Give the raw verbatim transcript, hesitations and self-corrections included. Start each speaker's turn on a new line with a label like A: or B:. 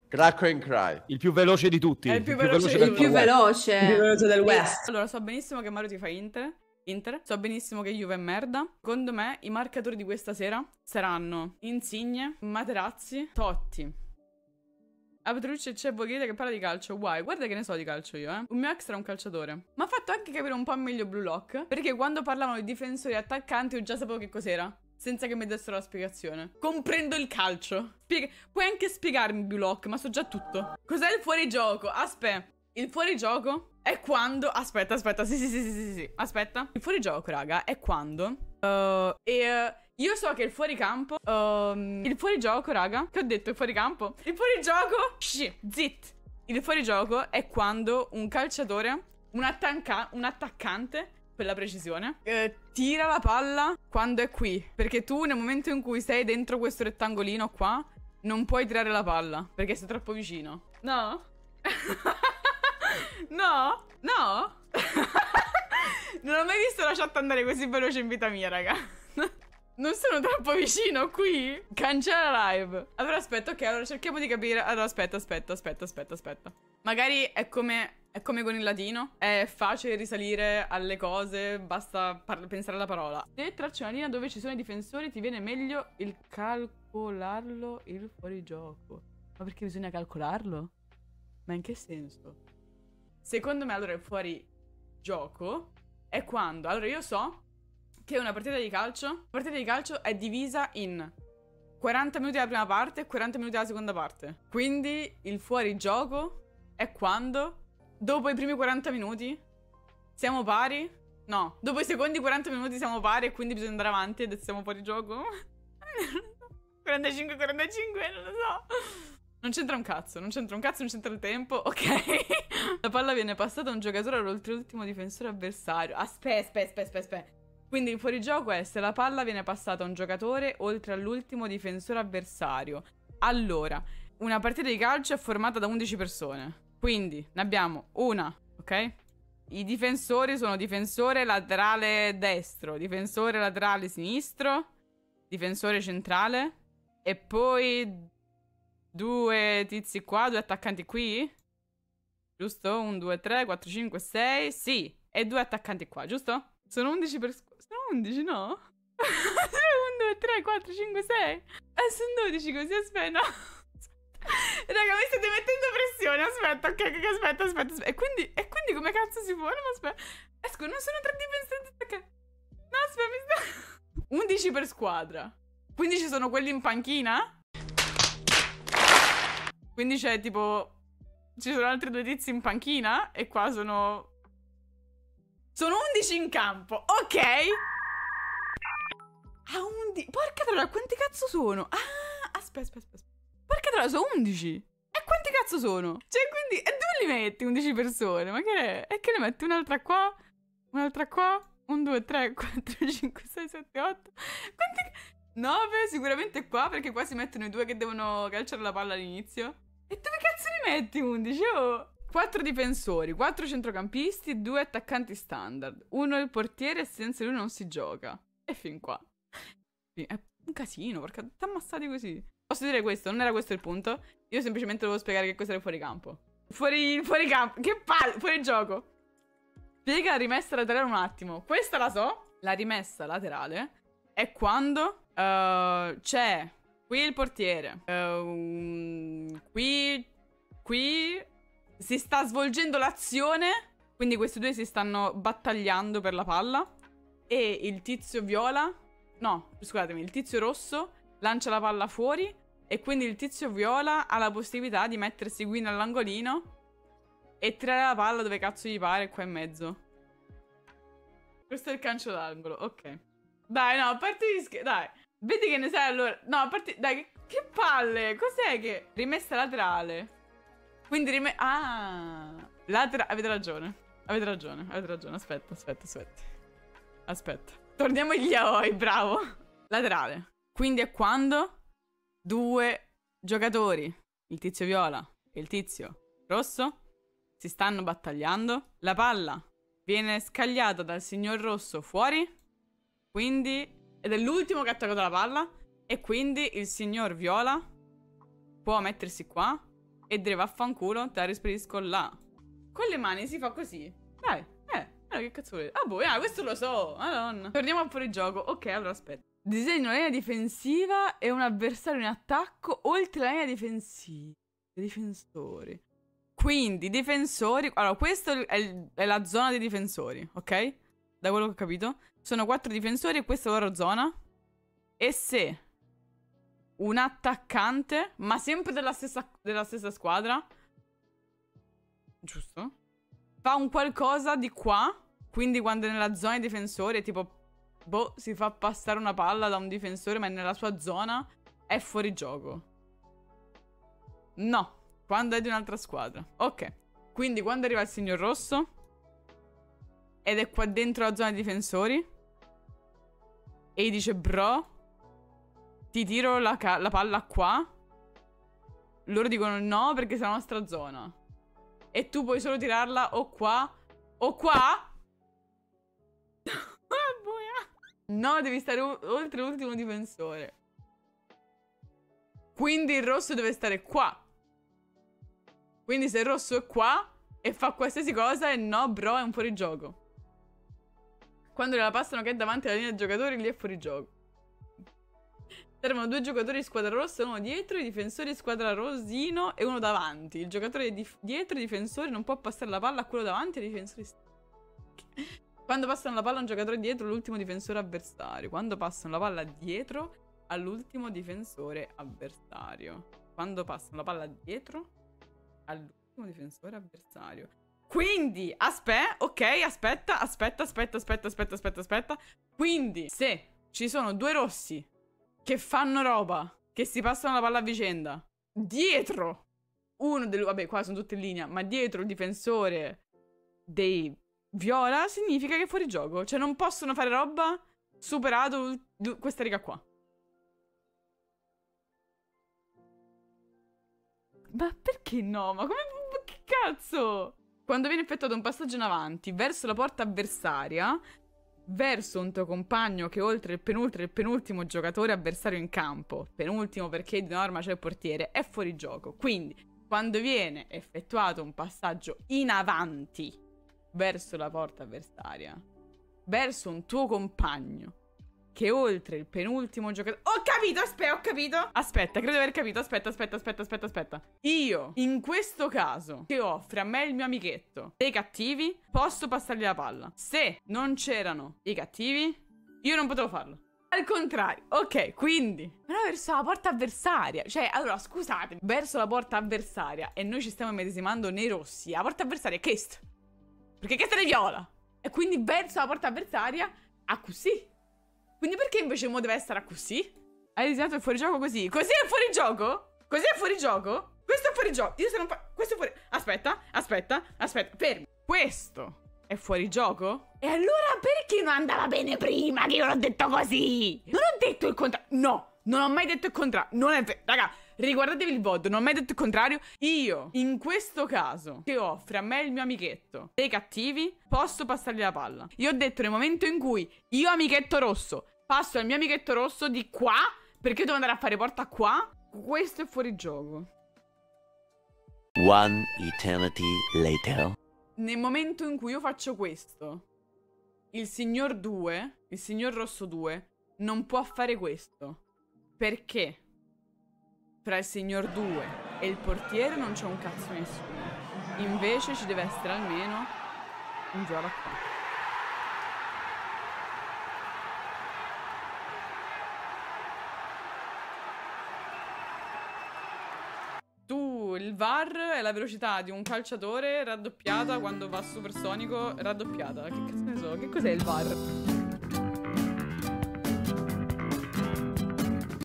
A: Cracco and Cry.
B: Il più veloce di tutti.
C: È il più veloce,
D: Il più veloce.
C: Il più veloce del West.
E: Allora, so benissimo che Mario ti fa Inter. Inter. So benissimo che Juve è merda. Secondo me i marcatori di questa sera saranno Insigne, Materazzi, Totti. A Petrucci c'è Boghete che parla di calcio. Guai, guarda che ne so di calcio io, eh. Un mio ex era un calciatore. Mi ha fatto anche capire un po' meglio Blue Lock, perché quando parlavano di difensori e attaccanti io già sapevo che cos'era, senza che mi dessero la spiegazione. Comprendo il calcio. Spiega... Puoi anche spiegarmi Blue Lock, ma so già tutto. Cos'è il fuorigioco? Aspetta. Il fuorigioco è quando... Aspetta, aspetta, sì, sì, sì, sì, sì, sì. Aspetta. Il fuorigioco, raga, è quando... Uh, e... Uh, io so che il fuoricampo... Um, il fuorigioco, raga... Che ho detto, il fuoricampo? Il fuorigioco... Shh, zit. Il fuorigioco è quando un calciatore, un, attacca un attaccante, per la precisione, eh, tira la palla quando è qui. Perché tu, nel momento in cui sei dentro questo rettangolino qua, non puoi tirare la palla, perché sei troppo vicino. No? No? No? Non ho mai visto la chat andare così veloce in vita mia, raga. Non sono troppo vicino qui. Cancella live. Allora aspetta, ok, allora cerchiamo di capire. Allora aspetta, aspetta, aspetta, aspetta, aspetta. Magari è come, è come con il latino. È facile risalire alle cose, basta pensare alla parola. Se tracci una linea dove ci sono i difensori ti viene meglio il calcolarlo il fuorigioco. Ma perché bisogna calcolarlo? Ma in che senso? Secondo me allora il fuorigioco è quando... Allora io so che una partita di calcio, una partita di calcio è divisa in quaranta minuti alla prima parte e quaranta minuti alla seconda parte. Quindi il fuorigioco è quando, dopo i primi quaranta minuti, siamo pari. No, dopo i secondi quaranta minuti siamo pari e quindi bisogna andare avanti ed siamo fuori gioco. quarantacinque quarantacinque, non lo so. Non c'entra un cazzo, non c'entra un cazzo, non c'entra il tempo, ok? La palla viene passata a un giocatore all'ultimo difensore avversario. Aspetta, aspetta, aspetta, aspetta. Quindi il fuorigioco è se la palla viene passata a un giocatore oltre all'ultimo difensore avversario. Allora, una partita di calcio è formata da undici persone. Quindi ne abbiamo una, ok? I difensori sono difensore laterale destro, difensore laterale sinistro, difensore centrale e poi due tizi qua, due attaccanti qui. Giusto? uno, due, tre, quattro, cinque, sei. Sì, e due attaccanti qua, giusto? Sono undici per... Sono undici, no? uno, due, tre, quattro, cinque, sei. Eh, sono dodici così, aspetta, no. Raga, mi state mettendo pressione, aspetta, ok, ok, aspetta, aspetta, aspetta. E quindi, e quindi come cazzo si può? No, aspetta. Esco, non sono tre difensori attaccati. No, aspetta, mi sta... undici per squadra. Quindi ci sono quelli in panchina? Quindi c'è tipo... Ci sono altri due tizi in panchina? E qua sono... Sono undici in campo, ok? Ah, undici... Porca troia, quanti cazzo sono? Ah, aspetta, aspetta, aspetta. Porca troia, sono undici. E quanti cazzo sono? Cioè, quindi... E dove li metti undici persone? Ma che è? E che ne metti un'altra qua? Un'altra qua? uno, due, tre, quattro, cinque, sei, sette, otto... Quanti... nove sicuramente qua, perché qua si mettono i due che devono calciare la palla all'inizio. E dove cazzo li metti undici? Oh... quattro difensori, quattro centrocampisti, due attaccanti standard. Uno è il portiere e senza lui non si gioca. E fin qua. È un casino, perché ti ammassati così. Posso dire questo, non era questo il punto. Io semplicemente volevo spiegare che cos'era il fuoricampo. Fuori, fuori campo, che palle, fuori gioco. Spiega la rimessa laterale un attimo. Questa la so. La rimessa laterale è quando uh, c'è qui il portiere. Uh, qui, qui... si sta svolgendo l'azione, quindi questi due si stanno battagliando per la palla. E il tizio viola, no, scusatemi, il tizio rosso lancia la palla fuori. E quindi il tizio viola ha la possibilità di mettersi qui nell'angolino e tirare la palla dove cazzo gli pare, qua in mezzo. Questo è il calcio d'angolo, ok. Dai, no, a parte gli scherzi, dai. Vedi che ne sai allora. No, a parte, dai, che, che palle. Cos'è che... Rimessa laterale. Quindi rime... Ah, latera... Avete ragione. Avete ragione, avete ragione. Aspetta, aspetta, aspetta. Aspetta. Torniamo agli yaoi, bravo. Laterale. Quindi è quando due giocatori, il tizio viola e il tizio rosso, si stanno battagliando. La palla viene scagliata dal signor rosso fuori. Quindi... Ed è l'ultimo che ha toccato la palla. E quindi il signor viola può mettersi qua e dire vaffanculo, te la rispedisco là. Con le mani si fa così. Dai, eh, eh che cazzo volete? Ah, boh, ah, questo lo so, madonna. Torniamo a fuori gioco. Ok, allora aspetta. Disegno una linea difensiva e un avversario in attacco oltre la linea difensiva. Difensori. Quindi, difensori... Allora, questa è, il, è la zona dei difensori, ok? Da quello che ho capito. Sono quattro difensori e questa è la loro zona. E se un attaccante, ma sempre della stessa, della stessa squadra, giusto? Fa un qualcosa di qua, quindi quando è nella zona dei difensori, tipo... Boh, si fa passare una palla da un difensore, ma è nella sua zona, è fuori gioco. No, quando è di un'altra squadra. Ok, quindi quando arriva il signor rosso ed è qua dentro la zona dei difensori e gli dice bro, ti tiro la, la palla qua, loro dicono no perché sei la nostra zona e tu puoi solo tirarla o qua o qua. No, devi stare oltre l'ultimo difensore. Quindi il rosso deve stare qua. Quindi se il rosso è qua e fa qualsiasi cosa, e no, bro, è un fuorigioco. Quando la passano che è davanti alla linea dei giocatori, lì è fuorigioco. Servono due giocatori di squadra rossa, uno dietro, i difensori di squadra rosino e uno davanti. Il giocatore di dietro, i difensori, non può passare la palla a quello davanti e i difensori st- Quando passano la palla a un giocatore dietro, l'ultimo difensore avversario. Quando passano la palla dietro all'ultimo difensore avversario. Quando passano la palla dietro all'ultimo difensore avversario. Quindi, aspetta, ok, aspetta, aspetta, aspetta, aspetta, aspetta, aspetta, aspetta. Quindi, se ci sono due rossi che fanno roba, che si passano la palla a vicenda, dietro uno del... Vabbè, qua sono tutte in linea, ma dietro il difensore dei... viola significa che è fuori gioco. Cioè non possono fare roba superato questa riga qua. Ma perché no? Ma come... Che cazzo? Quando viene effettuato un passaggio in avanti verso la porta avversaria, verso un tuo compagno che oltre il penultimo, il penultimo giocatore avversario in campo, penultimo perché di norma c'è il portiere, è fuori gioco. Quindi quando viene effettuato un passaggio in avanti verso la porta avversaria, verso un tuo compagno che oltre il penultimo giocatore... Ho capito, aspetta, ho capito. Aspetta, credo di aver capito. Aspetta, aspetta, aspetta, aspetta, aspetta. Io, in questo caso, che offre a me il mio amichetto dei cattivi, posso passargli la palla. Se non c'erano i cattivi, io non potevo farlo. Al contrario, ok, quindi però verso la porta avversaria. Cioè, allora, scusate, verso la porta avversaria e noi ci stiamo medesimando nei rossi. La porta avversaria è questo, perché questa è viola. E quindi verso la porta avversaria a così. Quindi perché invece mo deve essere a così? Hai disegnato il fuorigioco così. Così è fuorigioco? Così è fuorigioco? Questo è fuorigioco. Io se non fa... Questo è fuori... Aspetta, aspetta, aspetta, fermi. Questo è fuorigioco? E allora perché non andava bene prima che io l'ho detto così? Non ho detto il contrario. No, non ho mai detto il contrario. Non è vero. Raga, riguardatevi il V O D, non ho mai detto il contrario. Io, in questo caso, che offre a me il mio amichetto dei cattivi, posso passargli la palla. Io ho detto nel momento in cui io, amichetto rosso, passo al mio amichetto rosso di qua, perché devo andare a fare porta qua, questo è fuori gioco.
A: One eternity later.
E: Nel momento in cui io faccio questo, il signor due, il signor rosso due, non può fare questo. Perché? Tra il signor due e il portiere non c'è un cazzo nessuno. Invece ci deve essere almeno un viola qua. Tu, il V A R è la velocità di un calciatore raddoppiata quando va supersonico, raddoppiata. Che cazzo ne so? Che cos'è il V A R?